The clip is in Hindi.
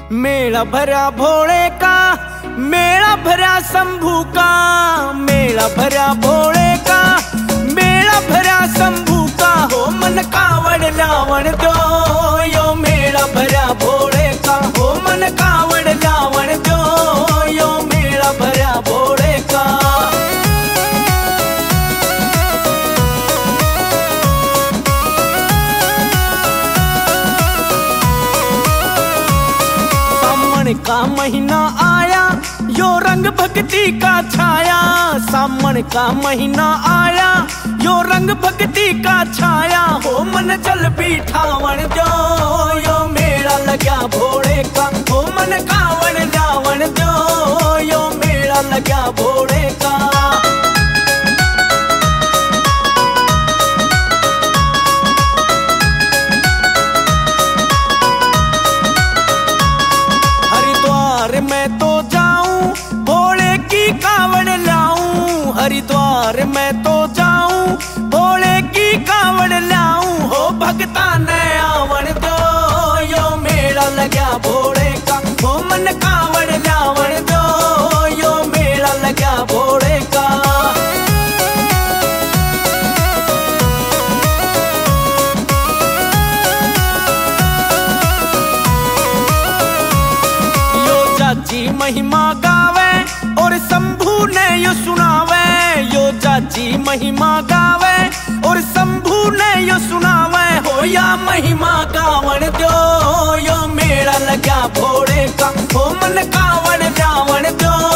मेला भरा भोले का, मेला भरा शंभू का, मेला भरा भोले का, मेला भरा शंभू का। हो मन कावड़ लावण दो, यो मेला भरा भोले का। हो मन कावड़ लावण दो, यो मेला भरा भोले का। सावन का महीना आया, यो रंग भक्ति का छाया। सावन का महीना आया, यो रंग भक्ति का छाया। हो मन जल बिठावण दो, यो मेला लग्या भोले का। हो मन कावड़ लावण दो, यो मेला लग्या भोले का। मैं तो जाऊं भोले की कावड़ लाऊं, हरिद्वार मैं तो जाऊं भोले की कावड़ लाऊं। हो भगता ने आवण दो, यो मेला लग्या भोले का। हो मन कावड़ लावण दो, यो मेला लग्या भोले का। चाची महिमा गावे और शंभू ने यो सुनावे। यो चाची महिमा गावे और शंभू ने यो सुनावे। हो या महिमा गावण दो, यो मेला लग्या भोले का। हो मन कावड़ लावण दो,